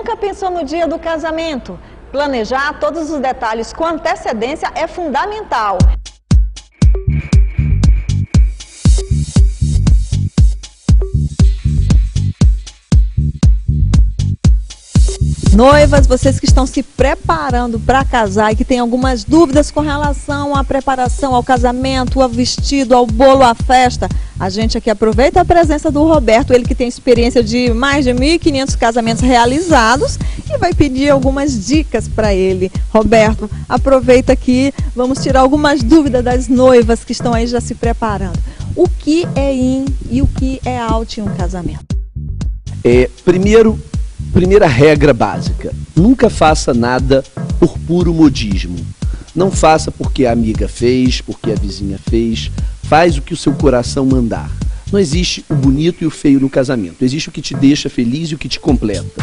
nunca pensou no dia do casamento? Planejar todos os detalhes com antecedência é fundamental. Noivas, vocês que estão se preparando para casar e que têm algumas dúvidas com relação à preparação, ao casamento, ao vestido, ao bolo, à festa, a gente aqui aproveita a presença do Roberto, ele que tem experiência de mais de 1.500 casamentos realizados e vai pedir algumas dicas para ele. Roberto, aproveita aqui, vamos tirar algumas dúvidas das noivas que estão aí já se preparando. O que é in e o que é out em um casamento? Primeira regra básica, nunca faça nada por puro modismo. Não faça porque a amiga fez, porque a vizinha fez. Faz o que o seu coração mandar. Não existe o bonito e o feio no casamento. Existe o que te deixa feliz e o que te completa.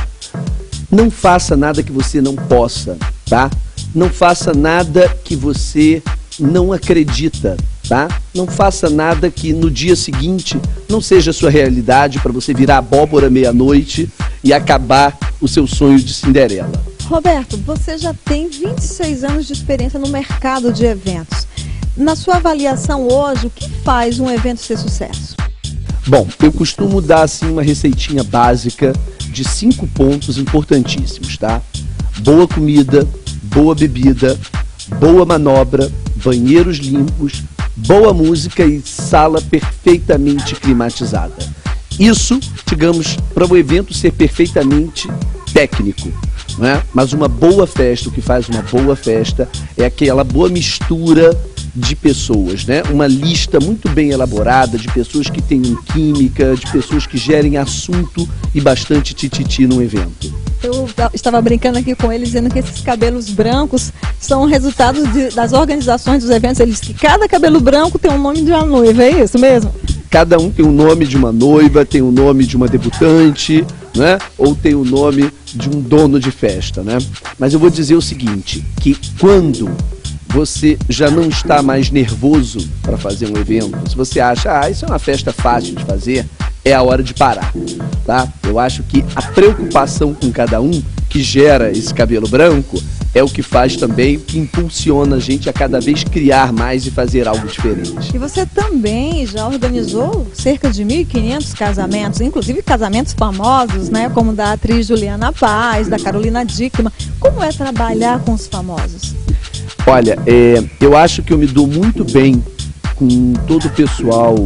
Não faça nada que você não possa, tá? Não faça nada que você não acredita, tá? Não faça nada que no dia seguinte não seja a sua realidade para você virar abóbora meia-noite e acabar o seu sonho de Cinderela. Roberto, você já tem 26 anos de experiência no mercado de eventos. Na sua avaliação hoje, o que faz um evento ser sucesso? Bom, eu costumo dar assim uma receitinha básica de 5 pontos importantíssimos, tá? Boa comida, boa bebida, boa manobra, banheiros limpos, boa música e sala perfeitamente climatizada. Isso, digamos, para o evento ser perfeitamente técnico, não é? Mas uma boa festa, o que faz uma boa festa é aquela boa mistura de pessoas, né? Uma lista muito bem elaborada de pessoas que tenham química, de pessoas que gerem assunto e bastante tititi no evento. Eu estava brincando aqui com ele, dizendo que esses cabelos brancos são resultados das organizações dos eventos. Eles que cada cabelo branco tem um nome de uma noiva, é isso mesmo? Cada um tem o nome de uma noiva, tem o nome de uma debutante, né? Ou tem o nome de um dono de festa, né? Mas eu vou dizer o seguinte, que quando você já não está mais nervoso para fazer um evento, se você acha, isso é uma festa fácil de fazer, é a hora de parar, tá? Eu acho que a preocupação com cada um que gera esse cabelo branco é o que faz também, o que impulsiona a gente a cada vez criar mais e fazer algo diferente. E você também já organizou cerca de 1.500 casamentos, inclusive casamentos famosos, né? Como da atriz Juliana Paz, da Carolina Dickmann. Como é trabalhar com os famosos? Olha, eu acho que eu me dou muito bem com todo o pessoal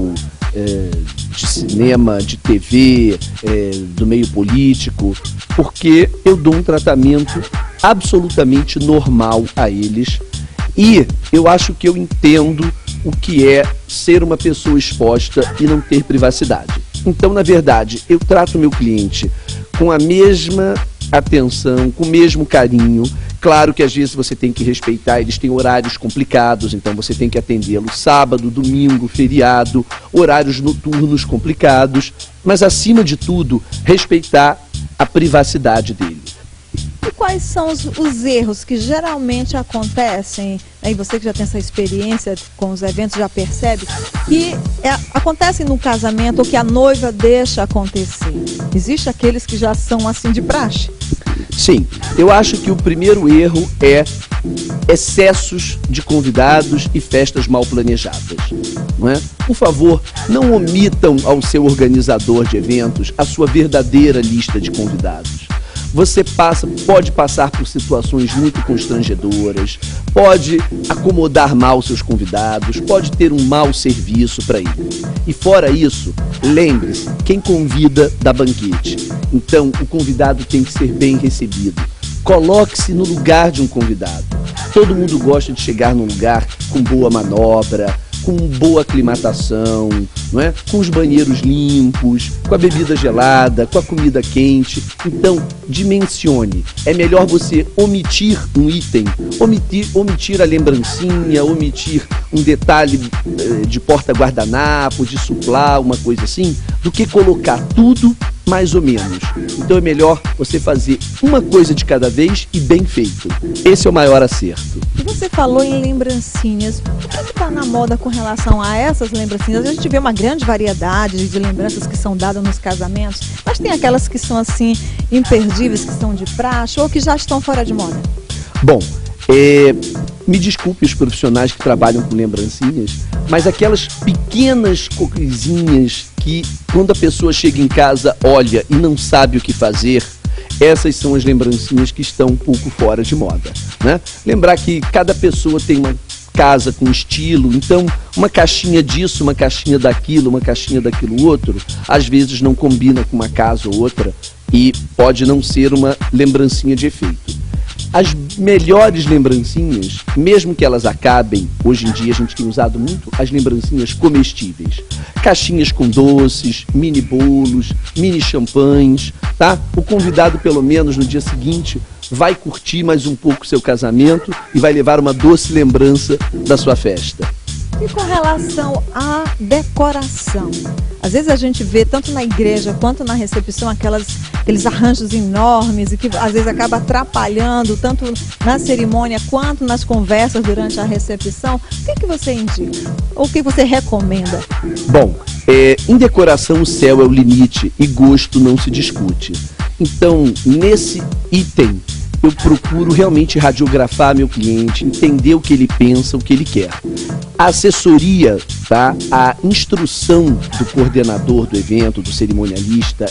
de cinema, de TV, do meio político, porque eu dou um tratamento absolutamente normal a eles e eu acho que eu entendo o que é ser uma pessoa exposta e não ter privacidade. Então, na verdade, eu trato o meu cliente com a mesma atenção, com o mesmo carinho. Claro que às vezes você tem que respeitar, eles têm horários complicados, então você tem que atendê-lo sábado, domingo, feriado, horários noturnos complicados, mas acima de tudo, respeitar a privacidade dele. E quais são os erros que geralmente acontecem, e você que já tem essa experiência com os eventos já percebe, que acontecem no casamento ou que a noiva deixa acontecer? Existem aqueles que já são assim de praxe? Sim, eu acho que o primeiro erro é excessos de convidados e festas mal planejadas, não é? Por favor, não omitam ao seu organizador de eventos a sua verdadeira lista de convidados. Você pode passar por situações muito constrangedoras, pode acomodar mal seus convidados, pode ter um mau serviço para ele. E fora isso, lembre-se, quem convida dá banquete. Então, o convidado tem que ser bem recebido. Coloque-se no lugar de um convidado. Todo mundo gosta de chegar num lugar com boa manobra, com boa aclimatação, não é? Com os banheiros limpos, com a bebida gelada, com a comida quente. Então, dimensione. É melhor você omitir um item, omitir a lembrancinha, omitir um detalhe de porta-guardanapo, de suplá, uma coisa assim, do que colocar tudo mais ou menos. Então é melhor você fazer uma coisa de cada vez e bem feito. Esse é o maior acerto. E você falou em lembrancinhas. O que está na moda com relação a essas lembrancinhas? A gente vê uma grande variedade de lembranças que são dadas nos casamentos, mas tem aquelas que são assim imperdíveis, que são de praxe ou que já estão fora de moda. Bom, me desculpe os profissionais que trabalham com lembrancinhas, mas aquelas pequenas coisinhas que quando a pessoa chega em casa, olha e não sabe o que fazer, essas são as lembrancinhas que estão um pouco fora de moda, né? Lembrar que cada pessoa tem uma casa com estilo, então uma caixinha disso, uma caixinha daquilo, uma caixinha daquilo outro, às vezes não combina com uma casa ou outra e pode não ser uma lembrancinha de efeito. As melhores lembrancinhas, mesmo que elas acabem, hoje em dia a gente tem usado muito as lembrancinhas comestíveis. Caixinhas com doces, mini bolos, mini champanhes, tá? O convidado, pelo menos no dia seguinte, vai curtir mais um pouco o seu casamento e vai levar uma doce lembrança da sua festa. E com relação à decoração? Às vezes a gente vê, tanto na igreja quanto na recepção, aqueles arranjos enormes e que às vezes acaba atrapalhando tanto na cerimônia quanto nas conversas durante a recepção. O que você indica? Ou o que você recomenda? Bom, em decoração o céu é o limite e gosto não se discute. Então, nesse item, eu procuro realmente radiografar meu cliente, entender o que ele pensa, o que ele quer. A assessoria, tá? A instrução do coordenador do evento, do cerimonialista,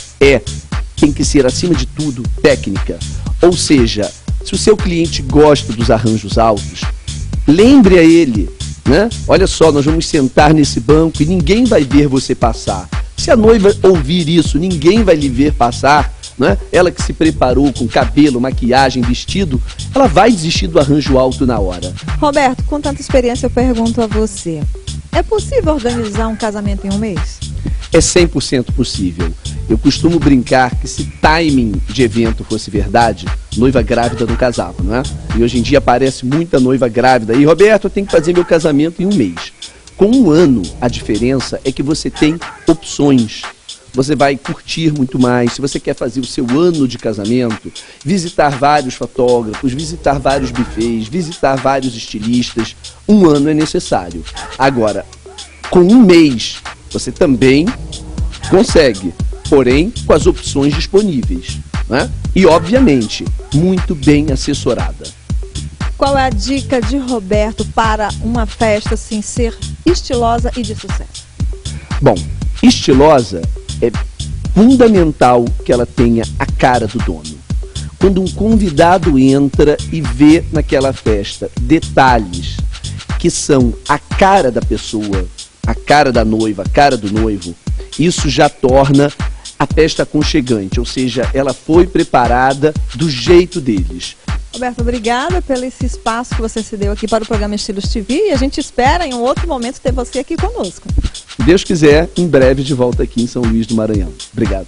tem que ser, acima de tudo, técnica. Ou seja, se o seu cliente gosta dos arranjos altos, lembre a ele, né? Olha só, nós vamos sentar nesse banco e ninguém vai ver você passar. Se a noiva ouvir isso, ninguém vai lhe ver passar, né? Ela que se preparou com cabelo, maquiagem, vestido, ela vai desistir do arranjo alto na hora. Roberto, com tanta experiência eu pergunto a você, é possível organizar um casamento em um mês? É 100% possível. Eu costumo brincar que se timing de evento fosse verdade, noiva grávida não casava, não é? E hoje em dia aparece muita noiva grávida. E Roberto, eu tenho que fazer meu casamento em um mês. Com um ano, a diferença é que você tem opções. Você vai curtir muito mais. Se você quer fazer o seu ano de casamento, visitar vários fotógrafos, visitar vários buffets, visitar vários estilistas, um ano é necessário. Agora, com um mês, você também consegue, porém com as opções disponíveis, né? E, obviamente, muito bem assessorada. Qual é a dica de Roberto para uma festa assim, ser estilosa e de sucesso? Bom, estilosa é fundamental que ela tenha a cara do dono. Quando um convidado entra e vê naquela festa detalhes que são a cara da pessoa, a cara da noiva, a cara do noivo, isso já torna a festa aconchegante, ou seja, ela foi preparada do jeito deles. Roberto, obrigada pelo esse espaço que você se deu aqui para o programa Estilos TV e a gente espera em um outro momento ter você aqui conosco. Se Deus quiser, em breve de volta aqui em São Luís do Maranhão. Obrigado.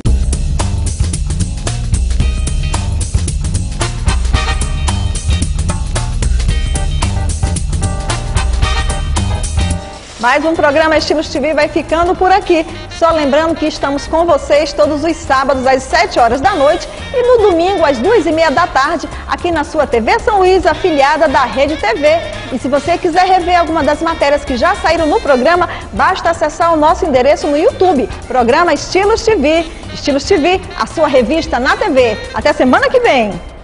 Mais um programa Estilos TV vai ficando por aqui. Só lembrando que estamos com vocês todos os sábados às 7 horas da noite e no domingo às 2h30 da tarde, aqui na sua TV São Luís, afiliada da Rede TV. E se você quiser rever alguma das matérias que já saíram no programa, basta acessar o nosso endereço no YouTube, programa Estilos TV. Estilos TV, a sua revista na TV. Até semana que vem!